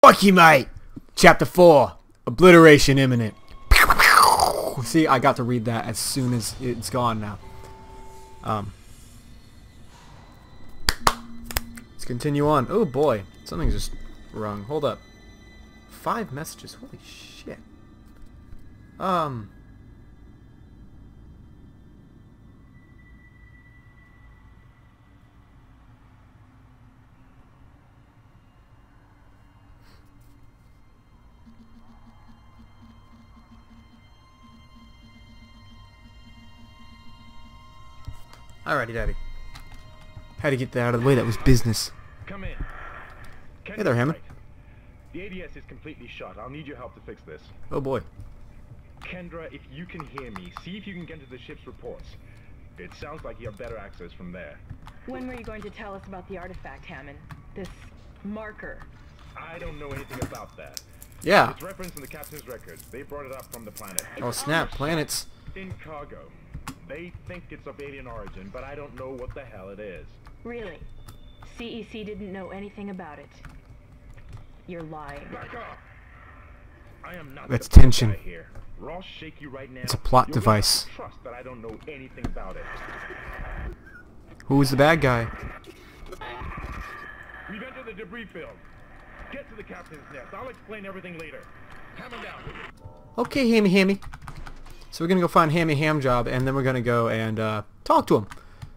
Fuck you, mate! Chapter 4. Obliteration imminent. See, I got to read that as soon as it's gone now. Let's continue on. Oh boy, something's just wrong. Hold up. 5 messages. Holy shit. Alrighty, Daddy. Had to get that out of the way. That was business. Come in. Hey there, Hammond. The ADS is completely shut. I'll need your help to fix this. Oh boy. Kendra, if you can hear me, see if you can get to the ship's reports. It sounds like you have better access from there. When were you going to tell us about the artifact, Hammond? This marker? I don't know anything about that. Yeah. It's referenced in the captain's records. They brought it up from the planet. Oh snap, planets. In cargo. They think it's of alien origin, but I don't know what the hell it is. Really? CEC didn't know anything about it. You're lying. Back off! I am not That's the bad tension. guy here. Ross shake you right now. It's a plot You're device. gonna trust that I don't know anything about it. Who's the bad guy? We've entered the debris field. Get to the captain's nest. I'll explain everything later. Hammer down. Okay, Hammy. So we're gonna go find Hammy Hamjob, and then we're gonna go and talk to him.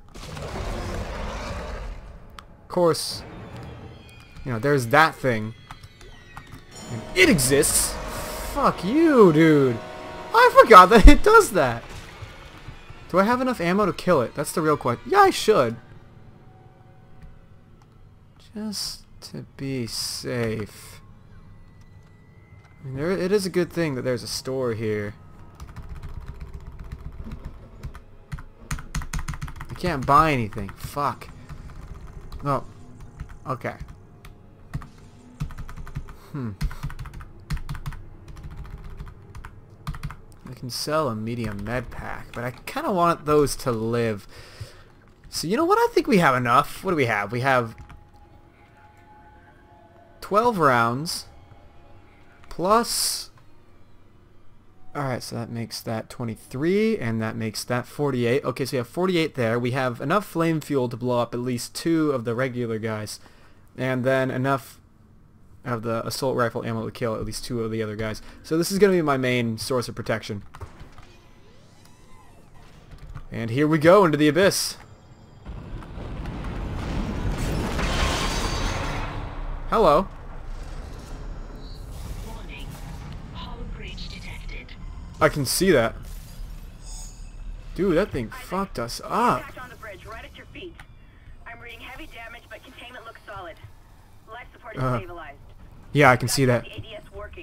Of course, you know, there's that thing. And it exists. Fuck you, dude. I forgot that it does that. Do I have enough ammo to kill it? That's the real question. Yeah, I should. Just to be safe. I mean, it is a good thing that there's a store here. I can't buy anything. Fuck. Oh. Okay. I can sell a medium med pack, but I kind of want those to live. So you know what? I think we have enough. What do we have? We have 12 rounds plus... Alright, so that makes that 23, and that makes that 48. Okay, so we have 48 there. We have enough flame fuel to blow up at least 2 of the regular guys, and then enough of the assault rifle ammo to kill at least 2 of the other guys. So this is going to be my main source of protection. And here we go into the abyss. Hello. Warning. Hull breach detected. I can see that. Dude, that thing fucked us up. Contact on the bridge, right at your feet. I'm reading heavy damage, but containment looks solid. Life support is stabilized. Yeah, I can see that. The ADS working.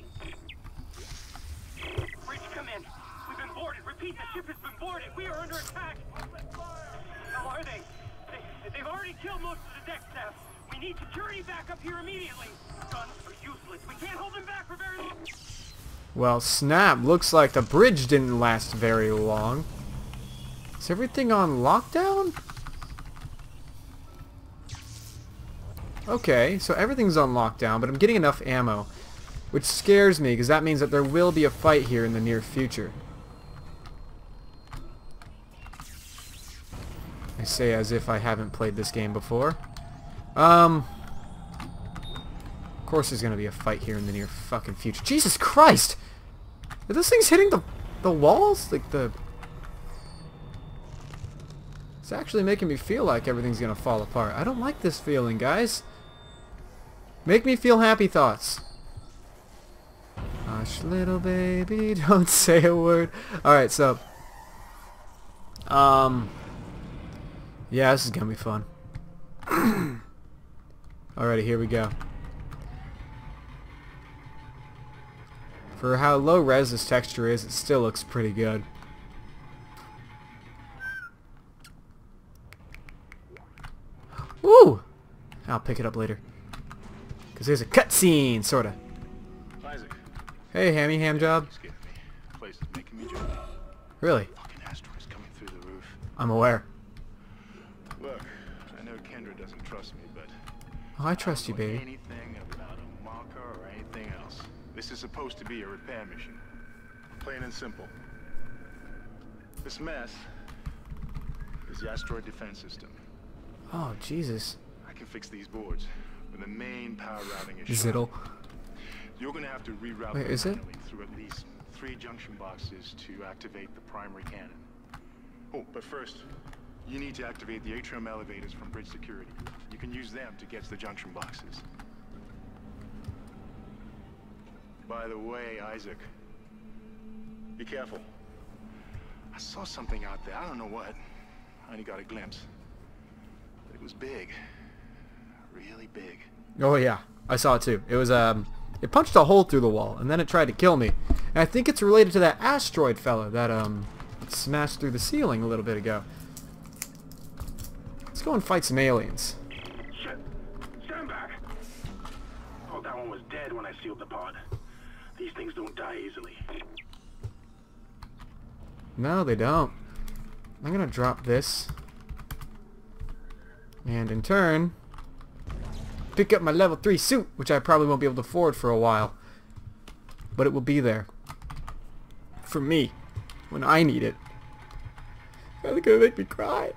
Bridge, come in. We've been boarded. Repeat, the ship has been boarded. We are under attack. How are they? They've already killed most of the deck staff. We need security back up here immediately. Guns are useless. We can't hold them back for very long. Well, snap. Looks like the bridge didn't last very long. Is everything on lockdown? Okay, so everything's on lockdown, but I'm getting enough ammo, which scares me because that means that there will be a fight here in the near future. I say as if I haven't played this game before. Of course there's gonna be a fight here in the near fucking future. Jesus Christ! Are those things hitting the walls? Like the... It's actually making me feel like everything's gonna fall apart. I don't like this feeling, guys. Make me feel happy thoughts. Hush, little baby, don't say a word. Alright, so... Yeah, this is gonna be fun. Alrighty, here we go. For how low res this texture is, it still looks pretty good. Woo! I'll pick it up later. Because there's a cutscene, sorta. Isaac. Hey, Hammy Hamjob. Scared me. The place is making me jumpy. Really? Fucking asteroids coming through the roof. I'm aware. Look, I know Kendra doesn't trust me, but Oh, I trust you, baby. anything about a marker or anything This is supposed to be a repair mission. Plain and simple. This mess is the asteroid defense system. Oh, Jesus. I can fix these boards, but the main power routing is shot. Ziddle. You're gonna have to reroute Wait, them is it? manually through at least 3 junction boxes to activate the primary cannon. Oh, but first, you need to activate the atrium elevators from bridge security. You can use them to get to the junction boxes. By the way, Isaac, be careful. I saw something out there. I don't know what. I only got a glimpse. But it was big. Really big. Oh yeah, I saw it too. It was it punched a hole through the wall, and then it tried to kill me. And I think it's related to that asteroid fella that smashed through the ceiling a little bit ago. Let's go and fight some aliens. Shit! Stand back! Oh, that one was dead when I sealed the pod. These things don't die easily. No, they don't. I'm gonna drop this, and in turn, pick up my level 3 suit, which I probably won't be able to afford for a while, but it will be there for me when I need it. That's gonna make me cry.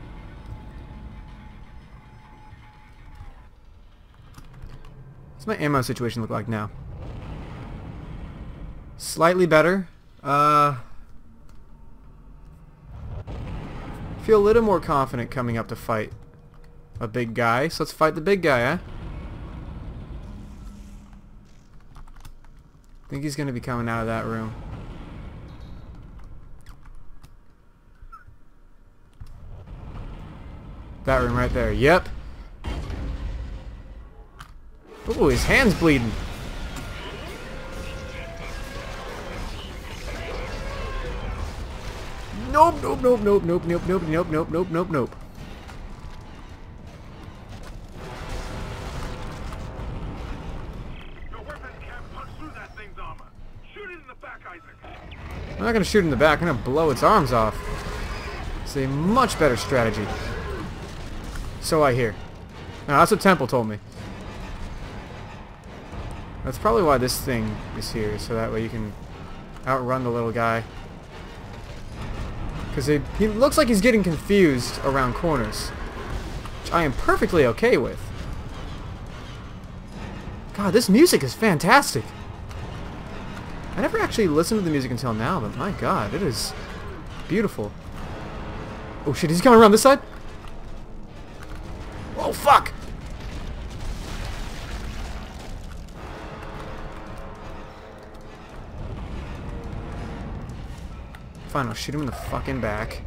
What's my ammo situation look like now? Slightly better. Feel a little more confident coming up to fight a big guy. So let's fight the big guy, eh? I think he's gonna be coming out of that room. That room right there. Yep. Ooh, his hand's bleeding. Nope, nope, nope, nope, nope, nope, nope, nope, nope, nope, nope, nope. Your weapon can't punch through that thing's armor. Shoot it in the back, Isaac. I'm not gonna shoot in the back. I'm gonna blow its arms off. It's a much better strategy. So I hear. No, that's what Temple told me. That's probably why this thing is here, so that way you can outrun the little guy. Because he looks like he's getting confused around corners, which I am perfectly okay with. God, this music is fantastic. I never actually listened to the music until now, but my God, it is beautiful. Oh shit, he's coming around this side? Oh fuck! Fine, I'll shoot him in the fucking back.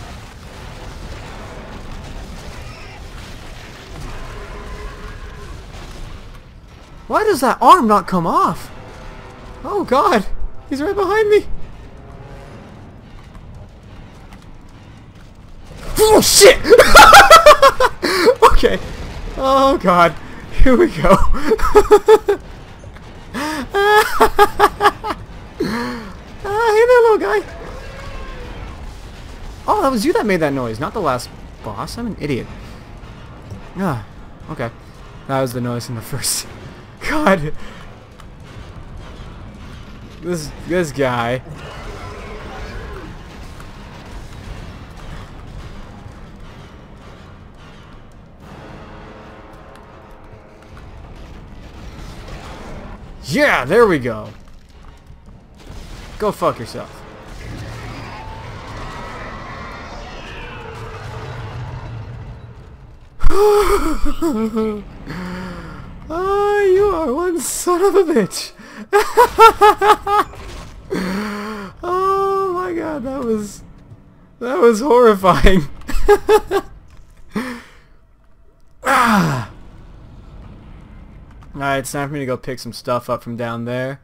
Why does that arm not come off? Oh God, he's right behind me. Oh shit! Okay. Oh God, here we go. Hey there, little guy. Oh, that was you that made that noise, not the last boss. I'm an idiot. Ah, okay. That was the noise in the first. God. This guy. Yeah, there we go. Go fuck yourself. Oh, you are one son of a bitch. Oh my God, that was horrifying. Ah. Alright, it's time for me to go pick some stuff up from down there.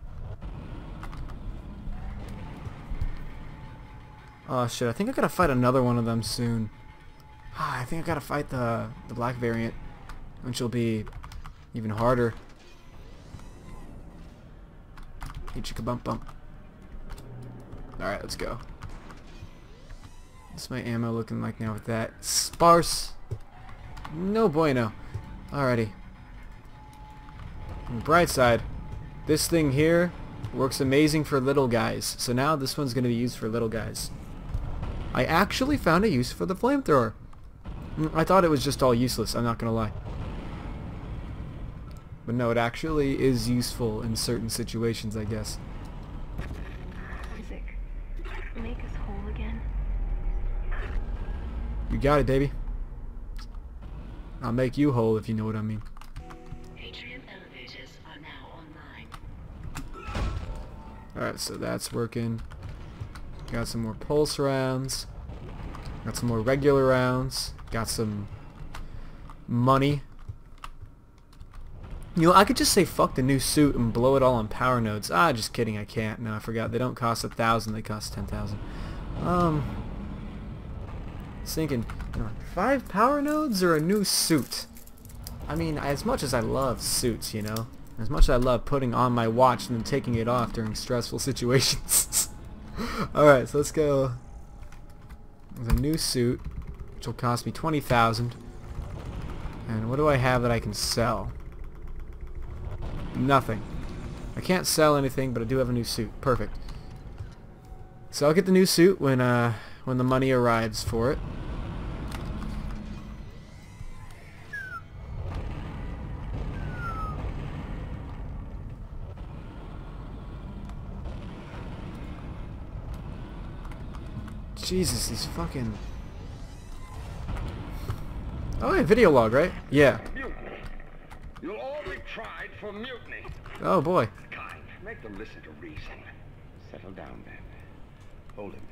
Oh shit, I think I gotta fight another one of them soon. I think I gotta fight the black variant, which will be even harder. Hey, chicka bump bump. Alright, let's go. What's my ammo looking like now with that? Sparse. No bueno. Alrighty. On the bright side, This thing here works amazing for little guys. So now this one's going to be used for little guys. I actually found a use for the flamethrower. I thought it was just all useless, I'm not going to lie. But no, it actually is useful in certain situations, I guess. Isaac, make us whole again. You got it, baby. I'll make you whole if you know what I mean. Atrium elevators are now online. Alright, so that's working. Got some more pulse rounds. Got some more regular rounds. Got some money. You know, I could just say fuck the new suit and blow it all on power nodes. Ah, just kidding, I can't. No, I forgot. They don't cost 1,000, they cost 10,000. Thinking, 5 power nodes or a new suit? I mean, as much as I love suits, you know, as much as I love putting on my watch and then taking it off during stressful situations. Alright, so let's go with a new suit, which will cost me 20,000. And what do I have that I can sell? Nothing. I can't sell anything, but I do have a new suit. Perfect. So I'll get the new suit when the money arrives for it. Jesus, these fucking... Oh, yeah, video log, right? Yeah. Mutiny. You'll all be tried for mutiny. Oh, boy. Kind. Make them listen to reason. Settle down, then. Hold him.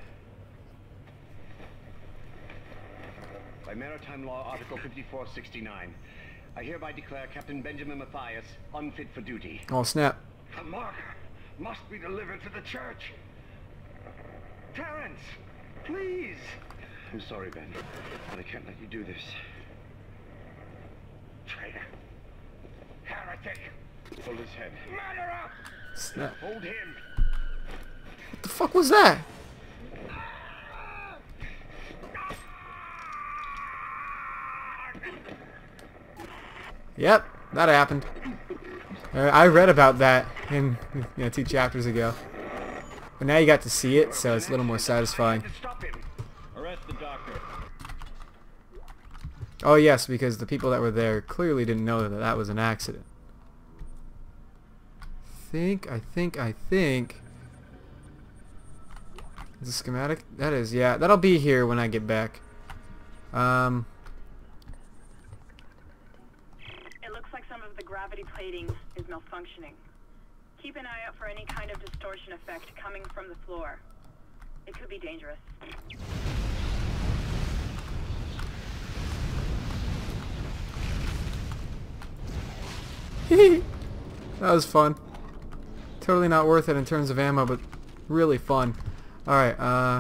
By Maritime Law, Article 5469, I hereby declare Captain Benjamin Mathius unfit for duty. Oh, snap. The marker must be delivered to the church. Terrence, please. I'm sorry, Ben, but I can't let you do this. Traitor. Heretic. Hold his head. Murderer! Snap. Hold him. What the fuck was that? Yep, that happened. I read about that in 2 chapters ago. But now you got to see it, so it's a little more satisfying. Stop him. Arrest the doctor. Oh yes, because the people that were there clearly didn't know that that was an accident. I think... Is it schematic? That is, yeah. That'll be here when I get back. It looks like some of the gravity plating is malfunctioning. Keep an eye out for any kind of distortion effect coming from the floor. It could be dangerous. That was fun. Totally not worth it in terms of ammo, but really fun. Alright,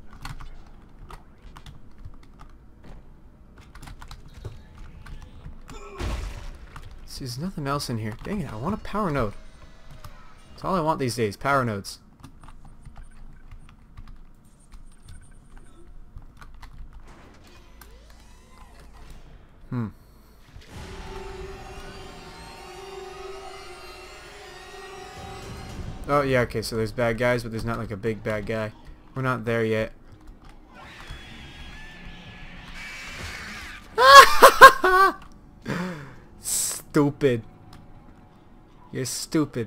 see, there's nothing else in here. Dang it, I want a power node. That's all I want these days, power nodes. Oh, yeah, okay, so there's bad guys, but there's not like a big bad guy. We're not there yet. Stupid. You're stupid.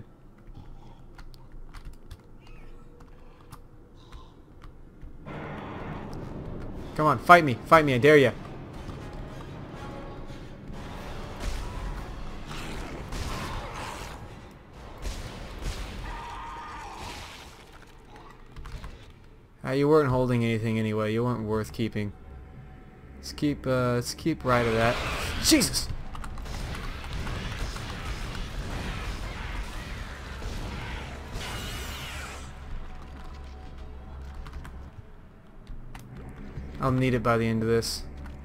Come on, fight me, I dare ya. You weren't holding anything anyway. You weren't worth keeping. Let's keep right of that. Jesus! I'll need it by the end of this.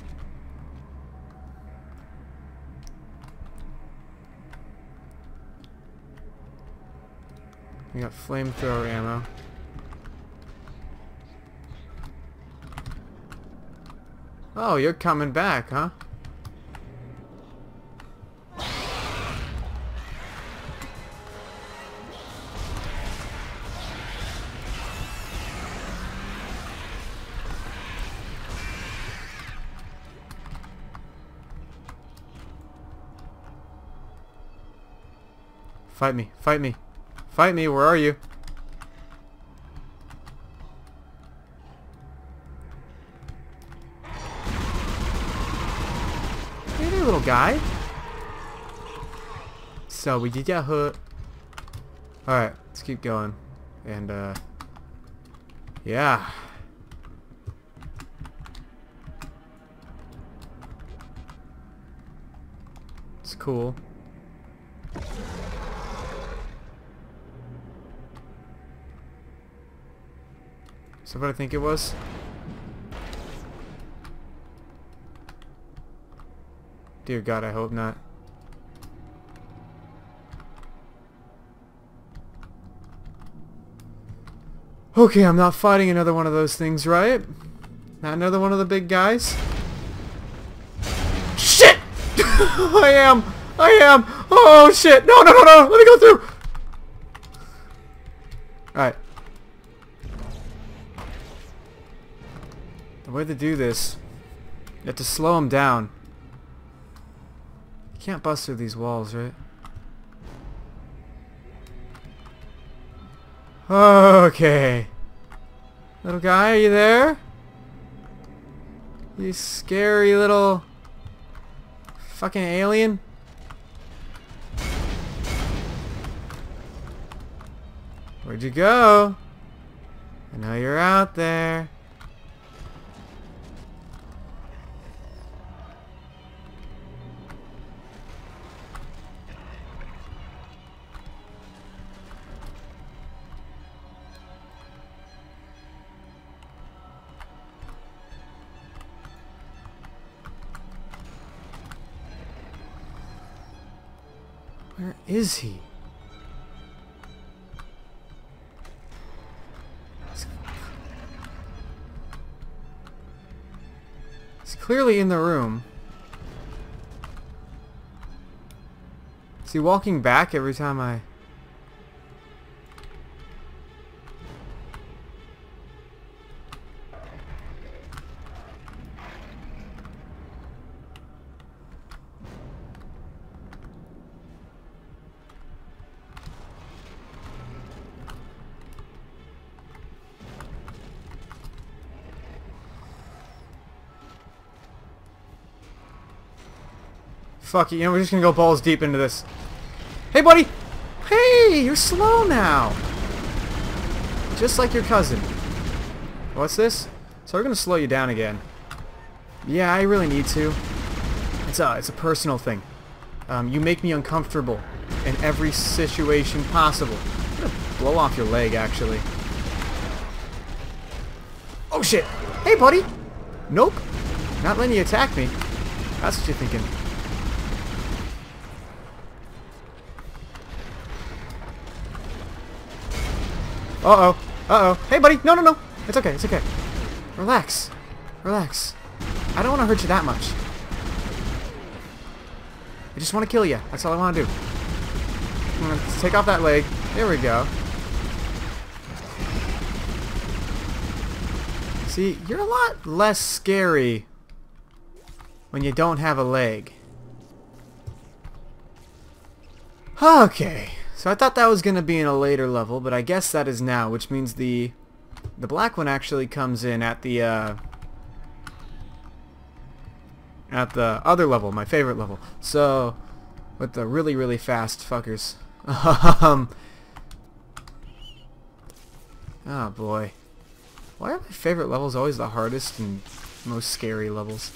We got flamethrower ammo. Oh, you're coming back, huh? Fight me. Fight me. Fight me. Where are you? Hey there, little guy. So we did get hurt. Alright, let's keep going. And, yeah. It's cool. Is that what I think it was? Dear God, I hope not. Okay, I'm not fighting another one of those things, right? Not another one of the big guys? Shit! I am! Oh shit! No! Let me go through! Alright. The way to do this, you have to slow him down. You can't bust through these walls, right? Okay. Little guy, are you there? You scary little fucking alien. Where'd you go? I know you're out there. Where is he? He's clearly in the room. Is he walking back every time I... Fuck it, you know, we're just gonna go balls deep into this. Hey, buddy! Hey, you're slow now! Just like your cousin. What's this? So we're gonna slow you down again. Yeah, I really need to. It's a personal thing. You make me uncomfortable in every situation possible. I'm gonna blow off your leg, actually. Oh shit! Hey, buddy! Nope. Not letting you attack me. That's what you're thinking. Uh-oh. Uh-oh. Hey, buddy. No. It's okay. It's okay. Relax. Relax. I don't want to hurt you that much. I just want to kill you. That's all I want to do. I'm going to take off that leg. There we go. See, you're a lot less scary when you don't have a leg. Okay. So I thought that was going to be in a later level, but I guess that is now, which means the black one actually comes in at the other level, my favorite level. So, with the really, really fast fuckers. Oh boy. Why are my favorite levels always the hardest and most scary levels?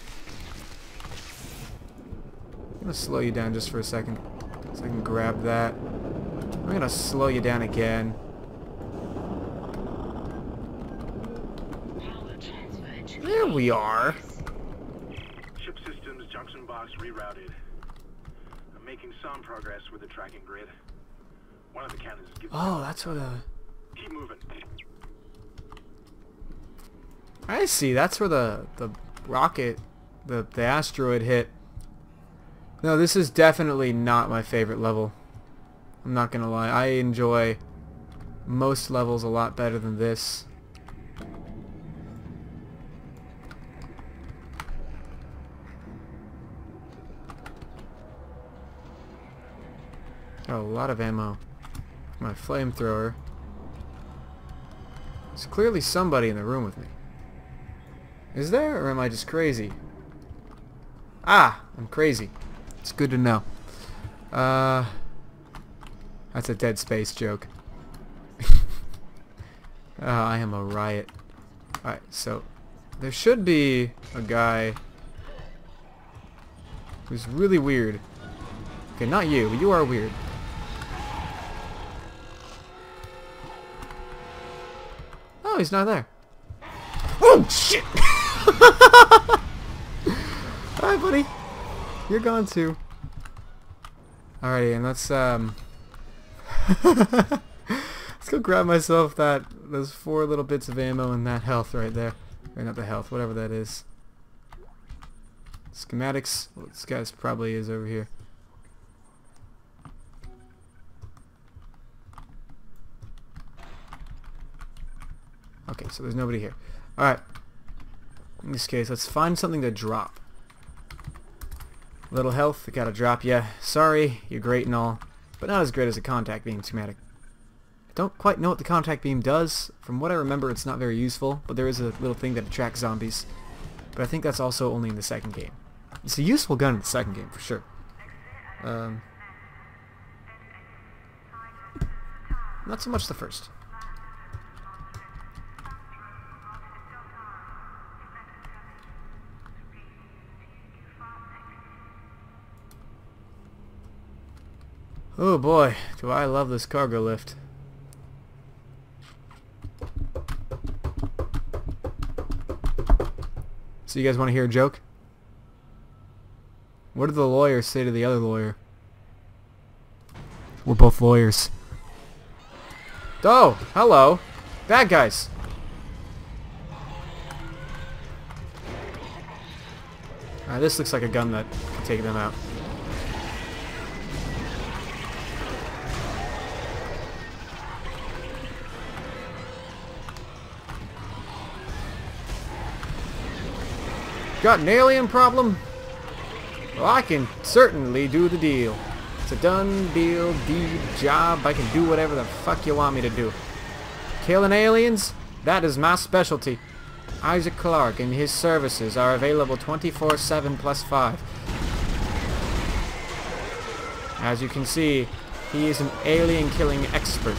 I'm going to slow you down just for a second. So I can grab that. I'm gonna slow you down again. There we are. Ship systems, junction box rerouted. I'm making some progress with the tracking grid. One of the cannons is giving. Oh, that's what Keep moving. I see. That's where the rocket, the asteroid hit. No, this is definitely not my favorite level. I'm not gonna lie. I enjoy most levels a lot better than this. Got a lot of ammo. My flamethrower. There's clearly somebody in the room with me. Is there, or am I just crazy? Ah! I'm crazy. It's good to know. That's a Dead Space joke. I am a riot. Alright, so there should be a guy who's really weird. Okay, not you, but you are weird. Oh, he's not there. Oh, shit! Alright, buddy. You're gone too. Alrighty, and let's let's go grab myself those 4 little bits of ammo and that health right there. Or not the health, whatever that is. Schematics. Well, this guy's probably is over here. Okay, so there's nobody here. Alright. In this case, let's find something to drop. Little health, I gotta drop ya. Sorry, you're great and all, but not as great as a contact beam schematic. I don't quite know what the contact beam does. From what I remember, it's not very useful, but there is a little thing that attracts zombies. But I think that's also only in the second game. It's a useful gun in the second game, for sure. Not so much the first. Oh boy, do I love this cargo lift. So you guys want to hear a joke? What did the lawyer say to the other lawyer? We're both lawyers. Oh, hello. Bad guys. This looks like a gun that can take them out. Got an alien problem? Well, I can certainly do the deal. It's a done deal, deed, job. I can do whatever the fuck you want me to do. Killing aliens? That is my specialty. Isaac Clarke and his services are available 24/7 plus 5. As you can see, he is an alien killing expert.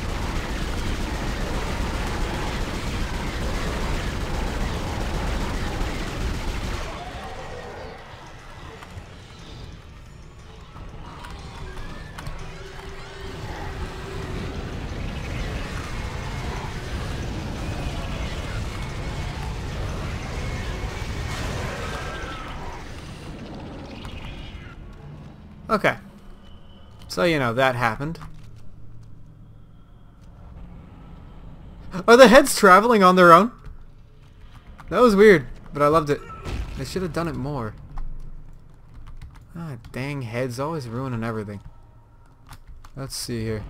Okay. So, you know, that happened. Are the heads traveling on their own? That was weird, but I loved it. They should have done it more. Ah, dang heads, always ruining everything. Let's see here.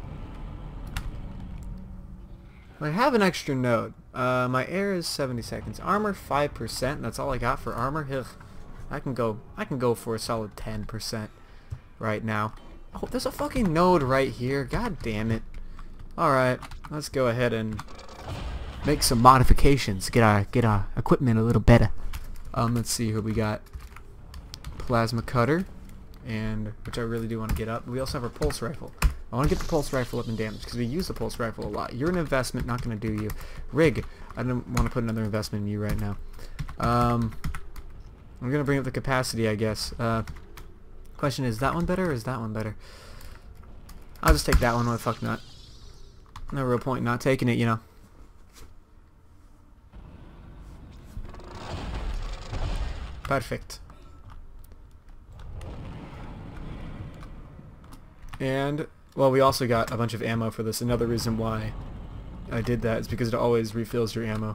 I have an extra node. My air is 70 seconds. Armor 5%. That's all I got for armor. Ugh. I can go for a solid 10%. Right now. Oh, there's a fucking node right here. God damn it. Alright, let's go ahead and make some modifications. Get our equipment a little better. Let's see here. We got plasma cutter, and which I really do want to get up. We also have our pulse rifle. I want to get the pulse rifle up in damage because we use the pulse rifle a lot. You're an investment, not going to do you. Rig, I don't want to put another investment in you right now. I'm going to bring up the capacity, I guess. Question is that one better or is that one better? I'll just take that one. Why the fuck not? No real point in not taking it, you know. Perfect. And, well, we also got a bunch of ammo for this. Another reason why I did that is because it always refills your ammo.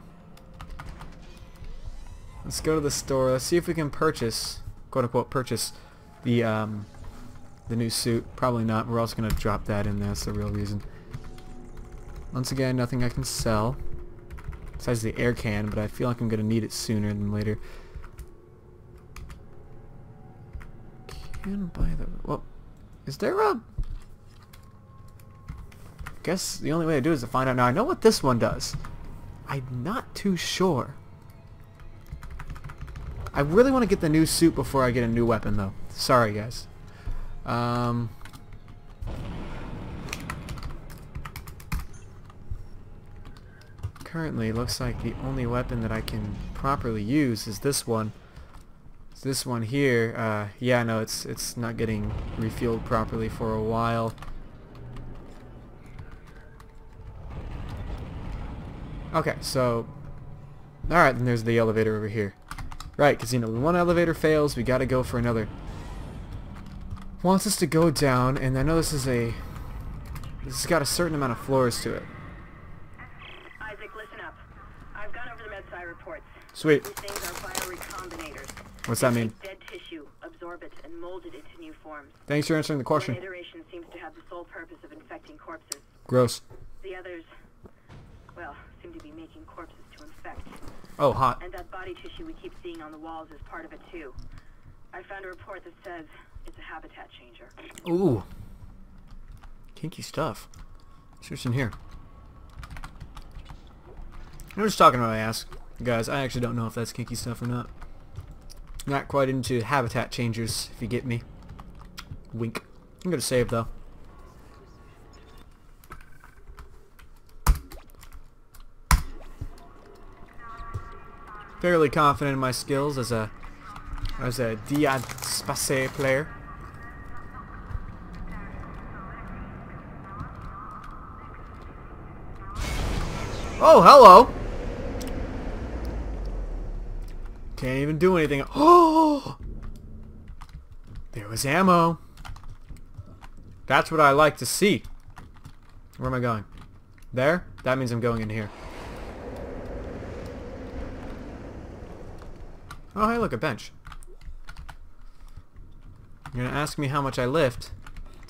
Let's go to the store. Let's see if we can purchase, quote-unquote, purchase the new suit. Probably not. We're also going to drop that in there. That's the real reason. Once again, nothing I can sell. Besides the air can, but I feel like I'm going to need it sooner than later. Can buy the... Well, is there a guess the only way to do it is to find out. Now, I know what this one does. I'm not too sure. I really want to get the new suit before I get a new weapon, though. Sorry, guys. Currently, looks like the only weapon that I can properly use is this one. It's this one here. Yeah, no, it's not getting refueled properly for a while. Okay, so... Alright, then there's the elevator over here. Right, because, you know, when one elevator fails, we gotta go for another. Wants us to go down, and I know this is a... This has got a certain amount of floors to it. Isaac, listen up. I've gone over the MedSci reports. Sweet. These things are biorecombinators. What's that mean? Dead tissue, absorb it, and mold it into new forms. Thanks for answering the question. One iteration seems to have the sole purpose of infecting corpses. Gross. The others, well, seem to be making corpses to infect. Oh, hot. And that body tissue we keep seeing on the walls is part of it too. I found a report that says it's a habitat changer. Ooh. Kinky stuff. See what's in here. I'm just talking about my ass. Guys, I actually don't know if that's kinky stuff or not. Not quite into habitat changers, if you get me. Wink. I'm gonna save, though. Fairly confident in my skills as a Dead Space player. Oh, hello! Can't even do anything. Oh! There was ammo. That's what I like to see. Where am I going? There? That means I'm going in here. Oh, hey, look, a bench. You're gonna ask me how much I lift. It's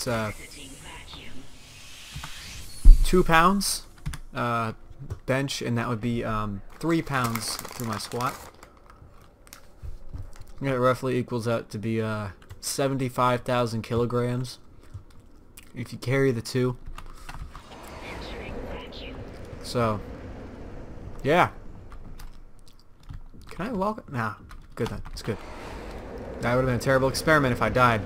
2 pounds bench, and that would be 3 pounds through my squat. And it roughly equals out to be 75,000 kilograms if you carry the two. So, yeah. Can I walk? Nah, good then. It's good. That would have been a terrible experiment if I died.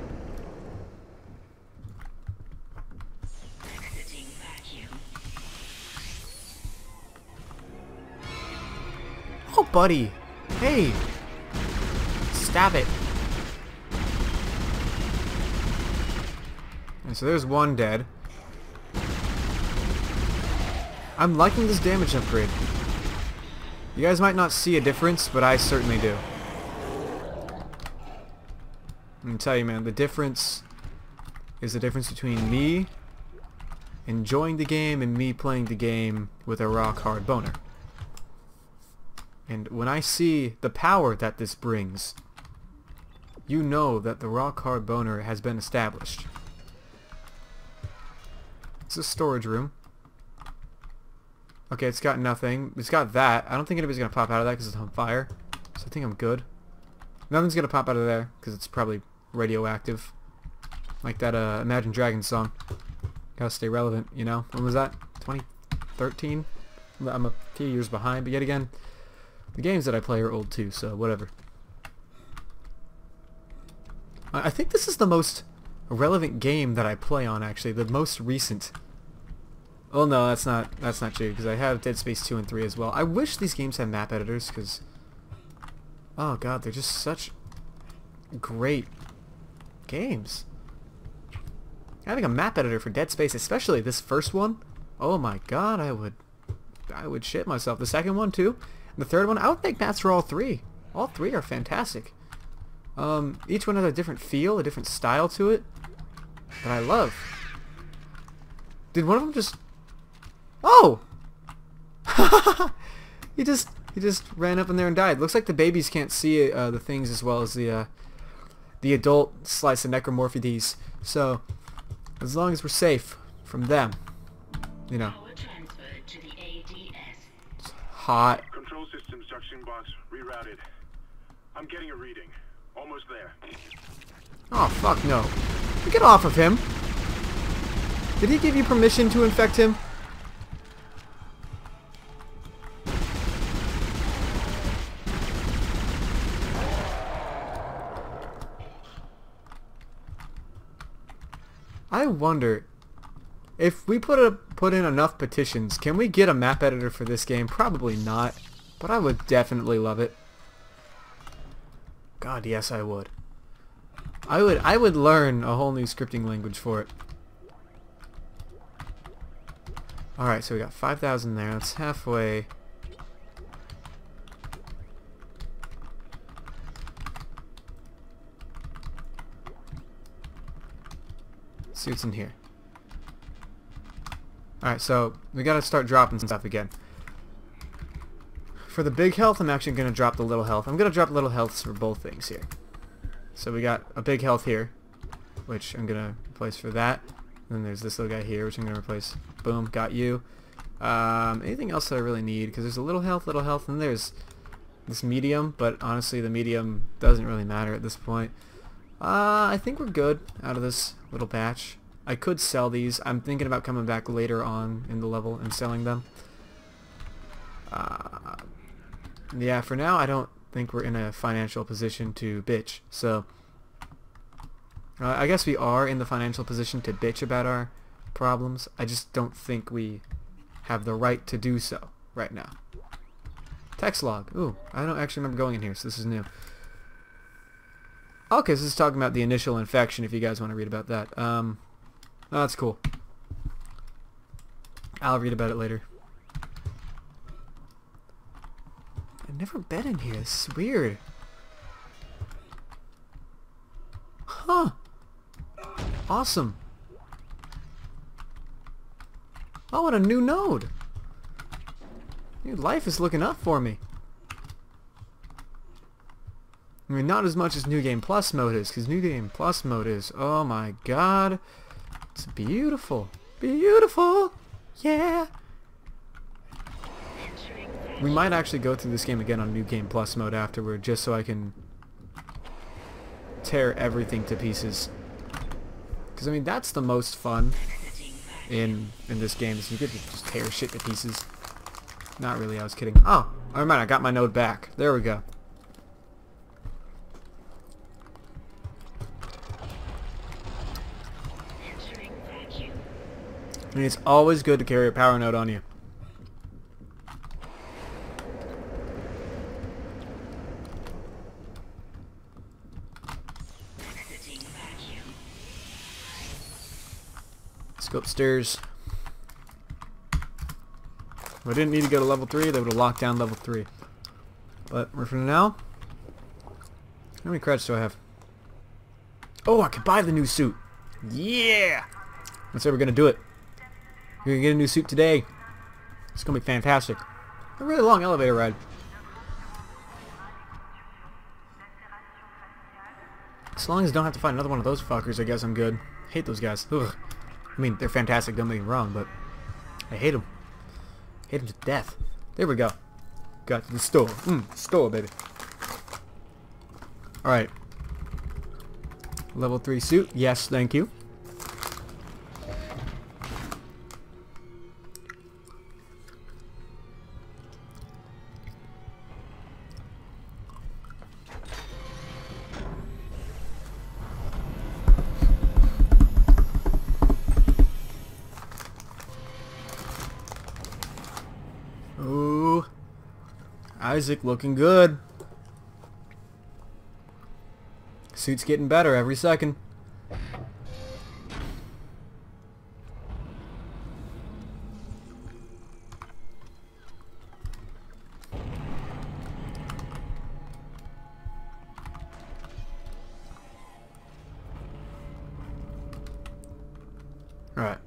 Oh, buddy. Hey. Stab it. And so there's one dead. I'm liking this damage upgrade. You guys might not see a difference, but I certainly do. I'm gonna tell you, man, the difference is the difference between me enjoying the game and me playing the game with a rock hard boner. And when I see the power that this brings, you know that the rock hard boner has been established. It's a storage room. Okay, it's got nothing. It's got that. I don't think anybody's gonna pop out of that because it's on fire. So I think I'm good. Nothing's gonna pop out of there because it's probably radioactive. Like that Imagine Dragons song. Gotta stay relevant, you know? When was that? 2013? I'm a few years behind, but yet again, the games that I play are old too, so whatever. I think this is the most relevant game that I play on, actually. The most recent. Oh no, that's not true, because I have Dead Space 2 and 3 as well. I wish these games had map editors, because... Oh god, they're just such great games. Having a map editor for Dead Space, especially this first one, oh my god, I would shit myself. The second one too. The third one, I would make maps for all three. All three are fantastic. Each one has a different feel, a different style to it, that I love. Did one of them just... Oh! He just ran up in there and died. Looks like the babies can't see the things as well as the adult slice of necromorphides. So, as long as we're safe from them, you know. It's hot. Control systems junction box rerouted. I'm getting a reading. Almost there. Oh fuck no! Get off of him! Did he give you permission to infect him? I wonder if we put in enough petitions, can we get a map editor for this game? Probably not, but I would definitely love it. God, yes, I would. I would learn a whole new scripting language for it. Alright, so we got 5,000 there. That's halfway. Let's see what's in here. Alright, so we gotta start dropping stuff again. For the big health, I'm actually gonna drop the little health. I'm gonna drop little healths for both things here. So we got a big health here, which I'm gonna replace for that. And then there's this little guy here, which I'm gonna replace. Boom, got you. Anything else that I really need? Because there's a little health, and there's this medium, but honestly the medium doesn't really matter at this point. I think we're good out of this little batch. I could sell these. I'm thinking about coming back later on in the level and selling them. Yeah, for now I don't think we're in a financial position to bitch. So I guess we are in the financial position to bitch about our problems. I just don't think we have the right to do so right now. Text log. Ooh, I don't actually remember going in here, so this is new. Okay, so this is talking about the initial infection if you guys want to read about that. Oh, that's cool. I'll read about it later. I've never been in here. This is weird. Huh. Awesome. Oh, what a new node. Dude, life is looking up for me. I mean, not as much as New Game Plus mode is, because New Game Plus mode is, oh my god, it's beautiful. Beautiful! Yeah! We might actually go through this game again on New Game Plus mode afterward, just so I can tear everything to pieces. Because, I mean, that's the most fun in this game, is you get to just tear shit to pieces. Not really, I was kidding. Oh, never mind, I got my node back. There we go. I mean, it's always good to carry a power node on you. Let's go upstairs. If I didn't need to go to level 3, they would have locked down level 3. But for now, how many credits do I have? Oh, I can buy the new suit. Yeah! Let's say we're going to do it. We're going to get a new suit today. It's going to be fantastic. A really long elevator ride. As long as I don't have to find another one of those fuckers, I guess I'm good. Hate those guys. Ugh. I mean, they're fantastic, don't get me wrong, but I hate them. Hate them to death. There we go. Got to the store. Store, baby. Alright. Level 3 suit. Yes, thank you. Ooh, Isaac looking good. Suit's getting better every second. Alright.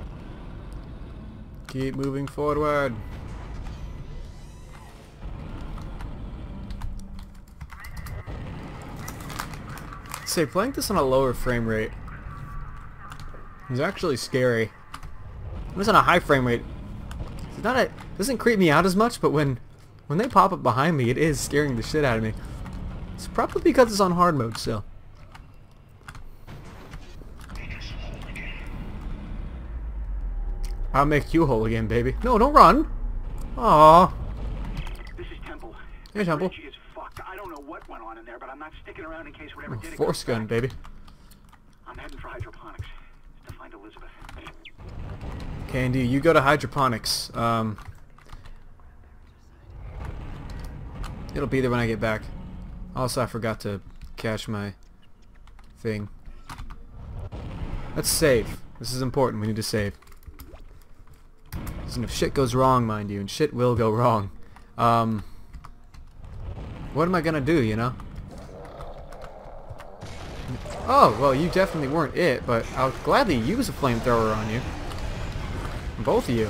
Keep moving forward. Say, playing this on a lower frame rate is actually scary. When it's on a high frame rate, it's not it doesn't creep me out as much, but when they pop up behind me, it is scaring the shit out of me. It's probably because it's on hard mode still. I'll make you whole again, baby. No, don't run. Aww. This is Temple. Hey, Temple. Bridge is fucked. I don't know what went on in there, but I'm not sticking around in case whatever did it Force goes gun, back. baby. I'm heading for hydroponics to find Elizabeth. Candy, you go to hydroponics. It'll be there when I get back. Also, I forgot to cache my thing. Let's save. This is important. We need to save. And if shit goes wrong, mind you, and shit will go wrong. What am I gonna do, you know? Oh, well, you definitely weren't it, but I'll gladly use a flamethrower on you. Both of you.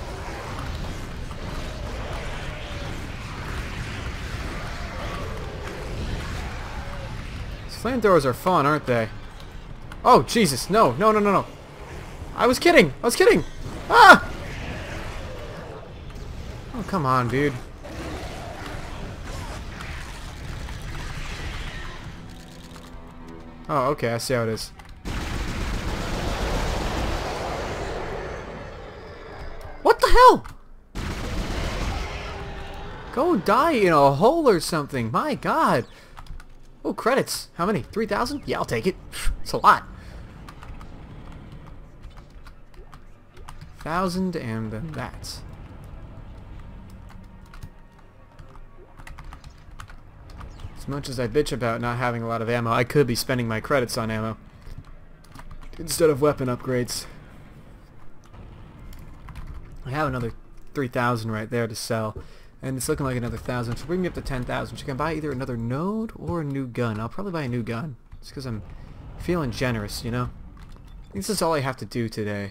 These flamethrowers are fun, aren't they? Oh, Jesus, no, no, no, no, no. I was kidding! I was kidding! Ah! Oh, come on, dude. Oh, okay, I see how it is. What the hell? Go die in a hole or something. My God. Oh, credits. How many? 3,000? Yeah, I'll take it. It's a lot. 1,000 and then that. As much as I bitch about not having a lot of ammo, I could be spending my credits on ammo instead of weapon upgrades. I have another 3,000 right there to sell, and it's looking like another 1,000, so bring me up to 10,000. So I can buy either another node or a new gun. I'll probably buy a new gun, just because I'm feeling generous, you know? I think this is all I have to do today.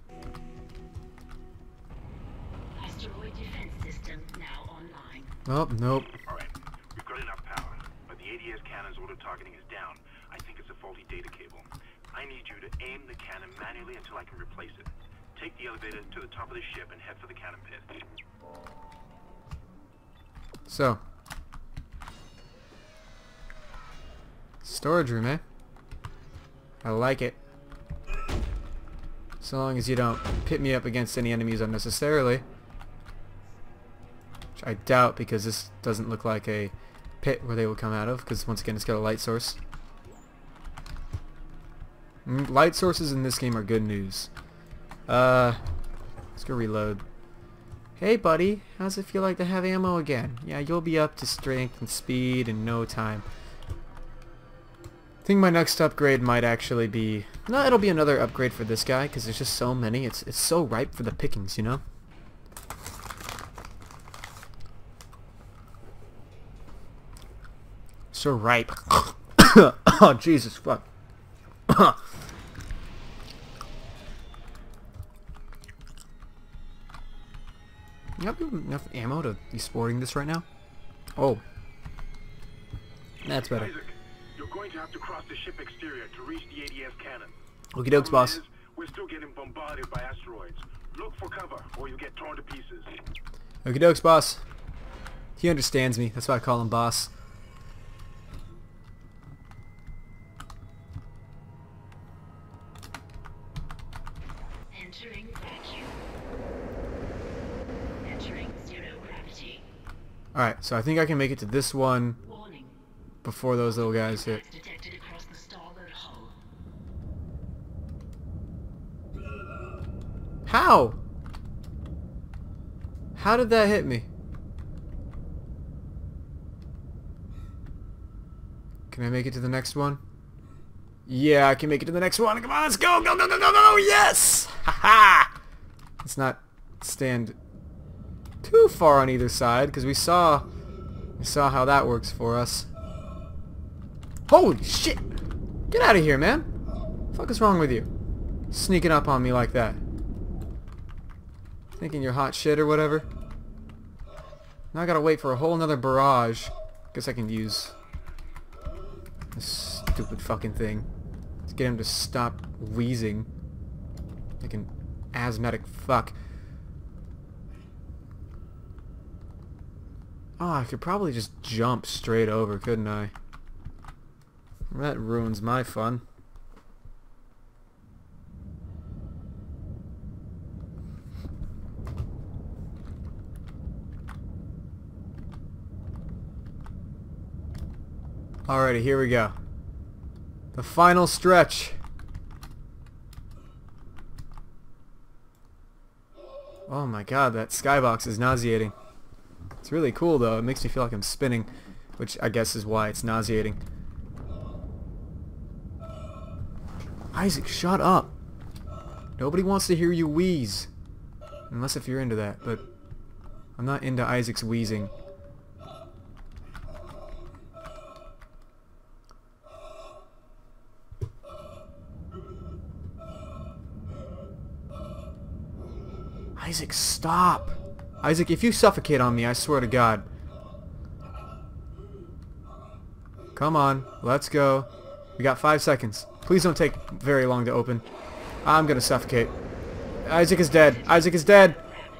Asteroid defense system now online. Oh, nope. Alright, we've got enough power, but the ADS cannon's auto-targeting is down. I think it's a faulty data cable. I need you to aim the cannon manually until I can replace it. Take the elevator to the top of the ship and head for the cannon pit. So. Storage room, eh? I like it. So long as you don't pit me up against any enemies unnecessarily. Which I doubt, because this doesn't look like a pit where they will come out of, because once again it's got a light source. Light sources in this game are good news. Let's go reload. Hey buddy, how's it feel like to have ammo again? Yeah, you'll be up to strength and speed in no time. I think my next upgrade might actually be... No, it'll be another upgrade for this guy, because there's just so many. It's so ripe for the pickings, you know? So ripe. Oh, Jesus, fuck. You have enough ammo to be sporting this right now? Oh. That's better. Isaac, you're going to have to cross the ship exterior to reach the ADS cannon. Okie dokes, boss. We're still getting bombarded by asteroids. Look for cover, or you'll get torn to pieces. Okie dokes, boss. He understands me. That's why I call him boss. Entering vacuum. Entering zero gravity. Alright, so I think I can make it to this one Warning. before those little guys hit. Impacts detected across the starboard hull. How? How did that hit me? Can I make it to the next one? Yeah, I can make it to the next one. Come on, let's go! Go, go, go, go, go! Yes! Ha-ha! Let's not stand too far on either side, because we saw how that works for us. Holy shit! Get out of here, man! What the fuck is wrong with you? Sneaking up on me like that. Thinking you're hot shit or whatever. Now I gotta wait for a whole nother barrage. Guess I can use this stupid fucking thing. Let's get him to stop wheezing. Like an asthmatic fuck. Oh, I could probably just jump straight over, couldn't I? That ruins my fun. Alrighty, here we go. The final stretch. Oh my god, that skybox is nauseating. It's really cool though. It makes me feel like I'm spinning, which I guess is why it's nauseating. Isaac, shut up. Nobody wants to hear you wheeze. Unless if you're into that, but I'm not into Isaac's wheezing. Isaac, stop! Isaac, if you suffocate on me, I swear to God. Come on, let's go. We got 5 seconds. Please don't take very long to open. I'm gonna suffocate. Isaac is dead. Isaac is dead.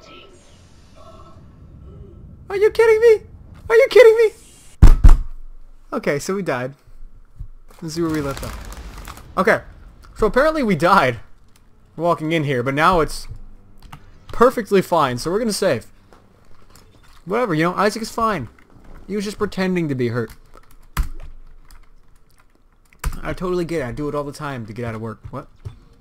Are you kidding me? Are you kidding me? Okay, so we died. Let's see where we left off. Okay, so apparently we died walking in here, but now it's perfectly fine, so we're gonna save. Whatever, you know, Isaac is fine. He was just pretending to be hurt. I totally get it. I do it all the time to get out of work. What?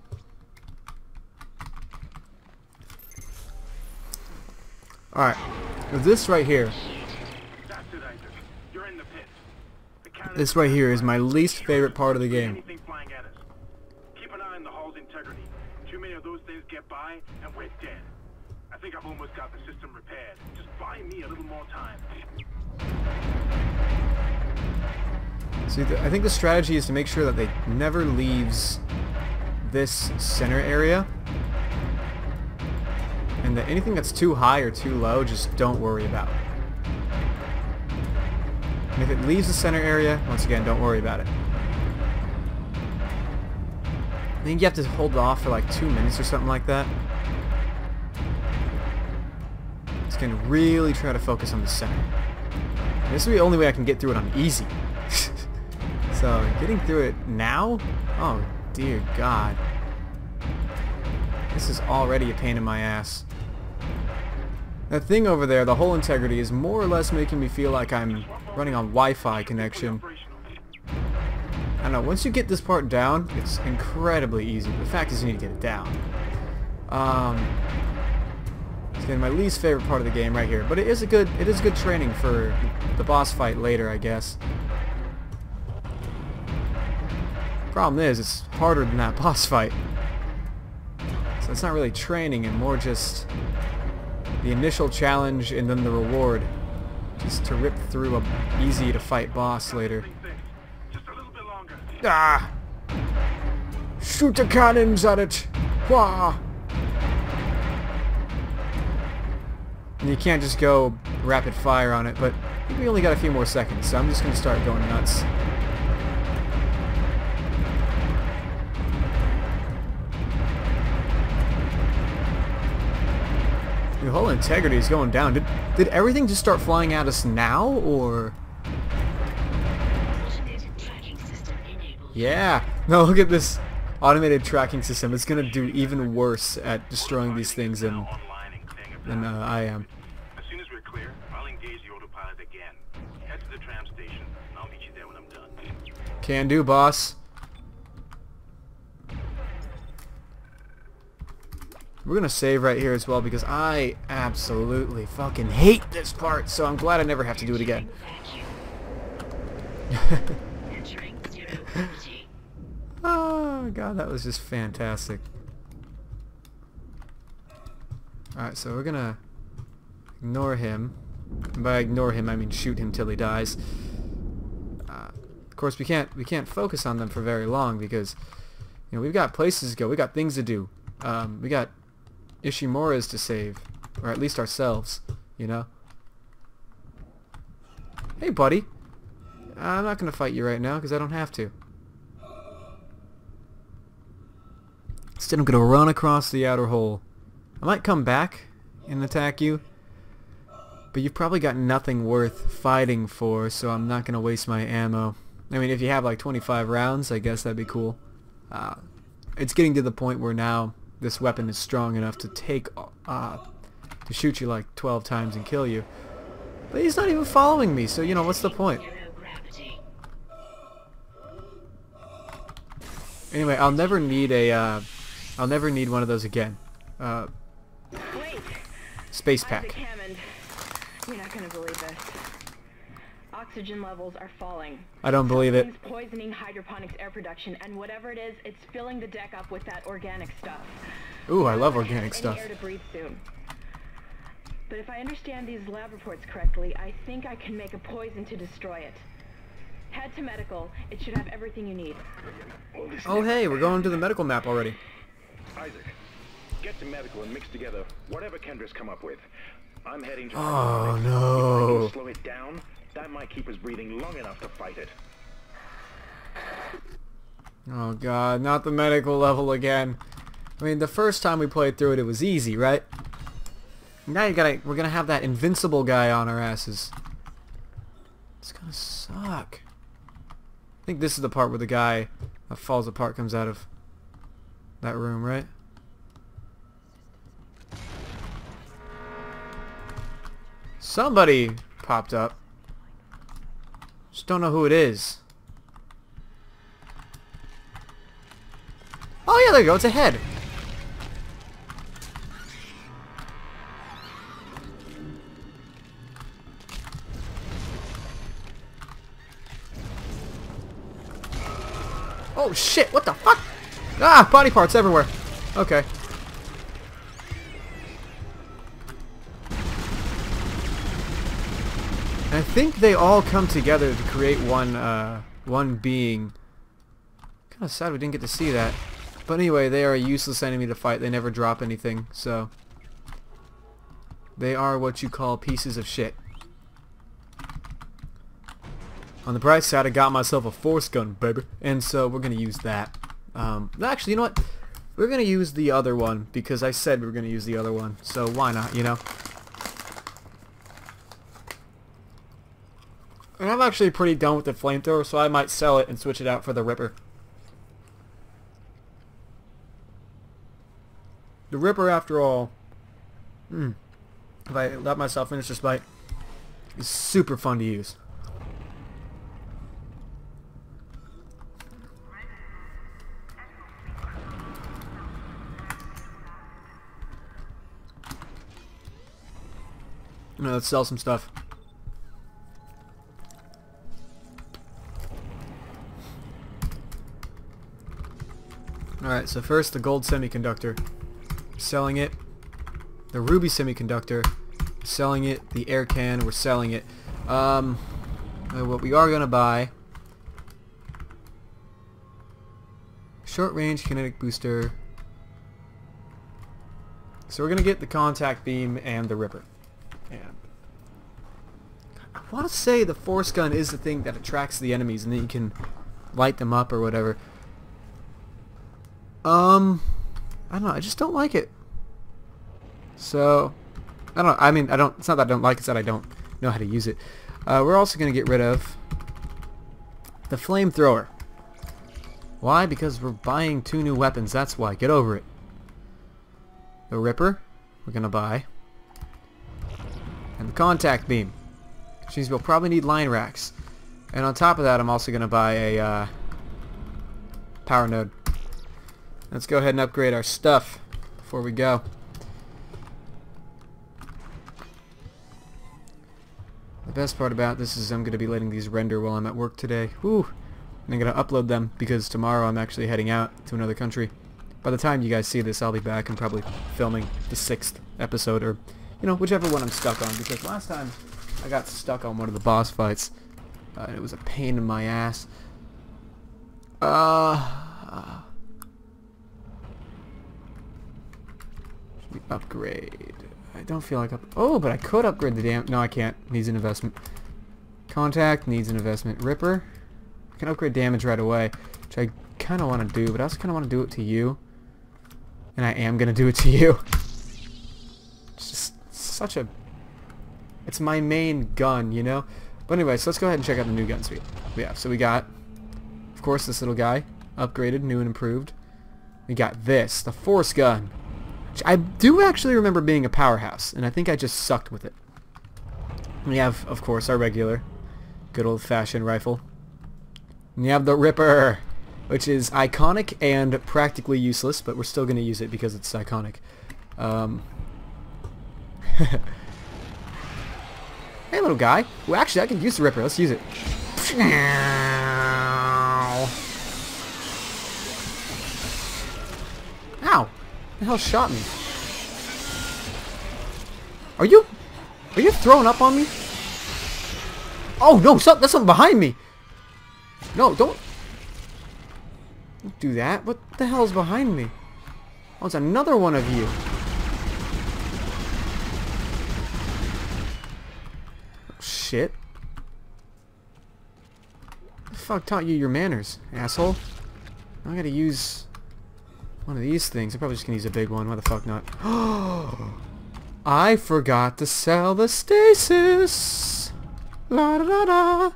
Alright. This right here. That's it, Isaac. You're in the pit. The cannon This right here is my least favorite part of the game. anything flying at us. Keep an eye on the hull's integrity. Too many of those things get by, and we're dead. I think I've almost got the system repaired. Just buy me a little more time. See, I think the strategy is to make sure that they never leaves this center area. And that anything that's too high or too low, just don't worry about. And if it leaves the center area, once again, don't worry about it. I think you have to hold it off for like 2 minutes or something like that. Just gonna really try to focus on the center. This is the only way I can get through it on easy. So, getting through it now? Oh, dear God. This is already a pain in my ass. That thing over there, the hull integrity, is more or less making me feel like I'm running on Wi-Fi connection. I don't know, once you get this part down, it's incredibly easy. The fact is you need to get it down. It's getting my least favorite part of the game right here. But it is good training for the boss fight later, I guess. Problem is, it's harder than that boss fight. So it's not really training, and more just the initial challenge and then the reward. Just to rip through a easy to fight boss later. Just a little bit longer. Ah! Shoot the cannons at it! Wah! And you can't just go rapid fire on it, but we only got a few more seconds, so I'm just going to start going nuts. The whole integrity is going down. Did everything just start flying at us now, or? Automated tracking system enabled. Yeah. No, look at this automated tracking system. It's gonna do even worse at destroying these things than I am. As soon as we're clear, I'll engage the autopilot again. Head to the tram station, and I'll meet you there when I'm done. Can do, boss. We're gonna save right here as well because I absolutely fucking hate this part, so I'm glad I never have to do it again. Entering zero gravity. Oh god, that was just fantastic. Alright, so we're gonna ignore him. And by ignore him, I mean shoot him till he dies. Of course, we can't focus on them for very long because, you know, we've got places to go, we got things to do. We got Ishimura's to save, or at least ourselves, you know. Hey, buddy. I'm not gonna fight you right now because I don't have to. Instead, I'm gonna run across the outer hole. I might come back and attack you, but you've probably got nothing worth fighting for, so I'm not gonna waste my ammo. I mean, if you have like 25 rounds, I guess that'd be cool. It's getting to the point where now this weapon is strong enough to to shoot you like 12 times and kill you. But he's not even following me, so you know, what's the point? Zero gravity. Anyway, I'll never need one of those again. Wait! Space Isaac pack. Hammond. You're not gonna believe this. Oxygen levels are falling. I don't believe it. Something's poisoning hydroponics air production, and whatever it is, it's filling the deck up with that organic stuff. Ooh, I love We're gonna organic have stuff. any air to breathe soon. But if I understand these lab reports correctly, I think I can make a poison to destroy it. Head to medical. It should have everything you need. Oh hey, we're going to the medical map already. Isaac, get to medical and mix together whatever Kendra's come up with. I'm heading to... Oh If I no. can slow it down, that might keep us breathing long enough to fight it. Oh god, not the medical level again. I mean, the first time we played through it, it was easy, right? Now we're gonna have that invincible guy on our asses. It's gonna suck. I think this is the part where the guy that falls apart comes out of that room, right? Somebody popped up. Just don't know who it is. Oh yeah, there you go, it's a head. Oh shit, what the fuck? Ah, body parts everywhere. Okay. I think they all come together to create one being. Kind of sad we didn't get to see that. But anyway, they are a useless enemy to fight. They never drop anything, so they are what you call pieces of shit. On the bright side, I got myself a force gun, baby, and so we're gonna use that. Actually, you know what? We're gonna use the other one because I said we were gonna use the other one. So why not? You know. And I'm actually pretty done with the flamethrower, so I might sell it and switch it out for the Ripper. The Ripper, after all, if I let myself finish this bite, is super fun to use. Now let's sell some stuff. Alright, so first the gold semiconductor. Selling it. The ruby semiconductor. Selling it. The air can. We're selling it. What we are going to buy. Short range kinetic booster. So we're going to get the contact beam and the Ripper. And I want to say the force gun is the thing that attracts the enemies and then you can light them up or whatever. I don't know, I just don't like it. So, I don't know, I mean, it's not that I don't like it, it's that I don't know how to use it. We're also going to get rid of the flamethrower. Why? Because we're buying 2 new weapons, that's why. Get over it. The Ripper, we're going to buy. And the contact beam, which means we'll probably need line racks. And on top of that, I'm also going to buy a power node. Let's go ahead and upgrade our stuff before we go. The best part about this is I'm going to be letting these render while I'm at work today. Woo! And I'm going to upload them because tomorrow I'm actually heading out to another country. By the time you guys see this, I'll be back and probably filming the 6th episode, or, you know, whichever one I'm stuck on, because last time I got stuck on one of the boss fights and it was a pain in my ass. Upgrade. I don't feel like oh, but I could upgrade the damn. No, I can't. Needs an investment. Contact needs an investment. Ripper. I can upgrade damage right away, which I kind of want to do, but I also kind of want to do it to you. And I am going to do it to you. It's just such a... It's my main gun, you know? But anyway, so let's go ahead and check out the new guns we have. So we got, of course, this little guy. Upgraded, new and improved. We got this, the force gun. Which I do actually remember being a powerhouse, and I think I just sucked with it. We have, of course, our regular, good old-fashioned rifle. And you have the Ripper. which is iconic and practically useless, but we're still going to use it because it's iconic. Hey, little guy. Well, actually, I can use the Ripper. Let's use it. Ow! The hell shot me? Are you throwing up on me? Oh no! That's something behind me. No, don't do that. What the hell is behind me? Oh, it's another one of you. Oh, shit. The fuck taught you your manners, asshole? I gotta use one of these things. I'm probably just gonna use a big one. Why the fuck not? I forgot to sell the stasis. La da da da.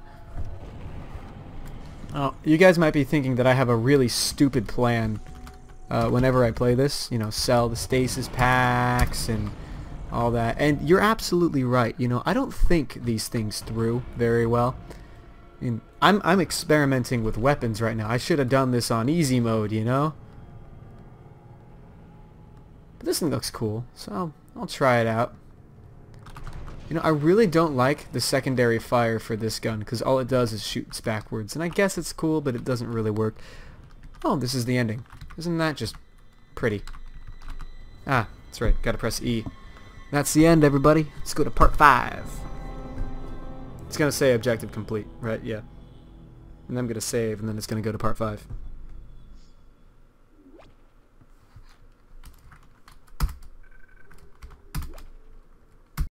Oh, you guys might be thinking that I have a really stupid plan whenever I play this. You know, sell the stasis packs and all that. And you're absolutely right. You know, I don't think these things through very well. I mean, I'm experimenting with weapons right now. I should have done this on easy mode, you know? But this thing looks cool, so I'll try it out. You know, I really don't like the secondary fire for this gun, because all it does is shoots backwards. And I guess it's cool, but it doesn't really work. Oh, this is the ending. Isn't that just pretty? Ah, that's right. Gotta press E. That's the end, everybody. Let's go to part 5. It's gonna say objective complete, right? Yeah. And I'm gonna save, and then it's gonna go to part 5.